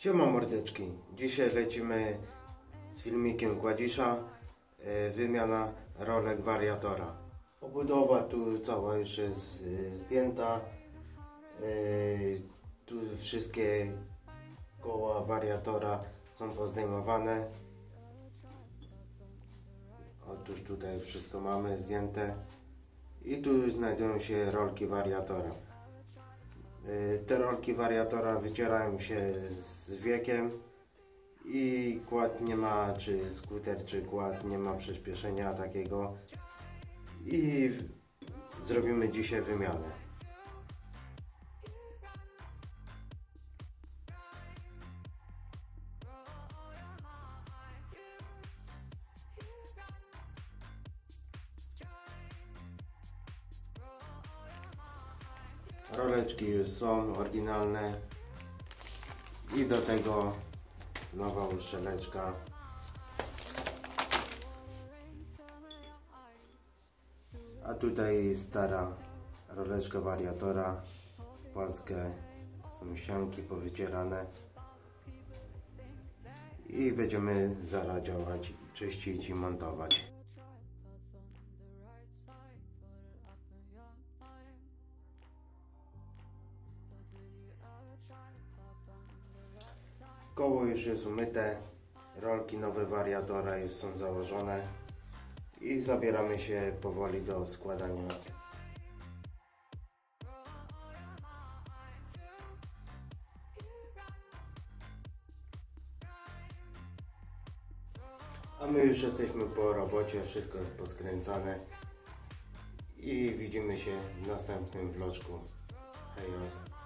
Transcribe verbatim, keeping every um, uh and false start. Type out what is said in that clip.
Siema mordeczki, dzisiaj lecimy z filmikiem Kładzisza, e, wymiana rolek wariatora. Obudowa tu cała już jest e, zdjęta, e, tu wszystkie koła wariatora są pozdejmowane. Otóż tutaj wszystko mamy zdjęte i tu znajdują się rolki wariatora. Te rolki wariatora wycierają się z wiekiem i kład nie ma, czy skuter, czy kład nie ma przyspieszenia takiego i zrobimy dzisiaj wymianę. Roleczki już są oryginalne i do tego nowa uszczeleczka. A tutaj stara roleczka wariatora, płaskie są ścianki powycierane i będziemy zaraz działać, czyścić i montować. Koło już jest umyte, rolki nowe wariatora już są założone i zabieramy się powoli do składania. A my już jesteśmy po robocie, wszystko jest poskręcane i widzimy się w następnym vlogu. Hejos.